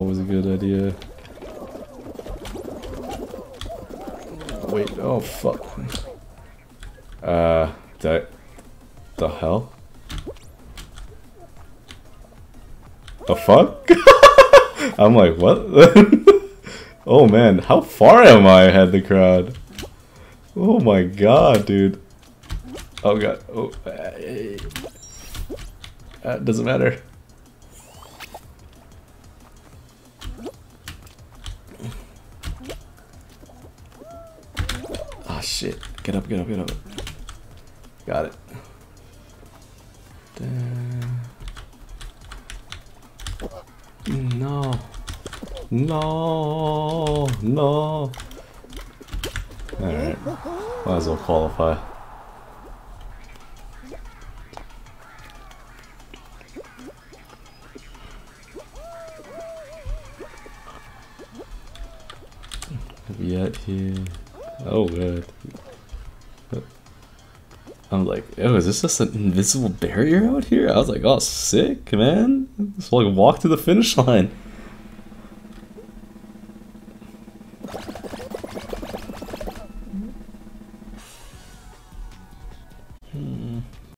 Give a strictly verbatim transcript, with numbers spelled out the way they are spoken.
was a good idea. Wait, oh fuck. Uh, that... The hell? The fuck? I'm like, what? Oh man, how far am I ahead of the crowd? Oh my god, dude. Oh god. Oh, uh, doesn't matter. Ah, shit. Get up, get up, get up. Got it. No. No. No. Alright. Might as well qualify. Yet here. Oh, good. I'm like, oh, is this just an invisible barrier out here? I was like, oh, sick, man. Just like walk to the finish line.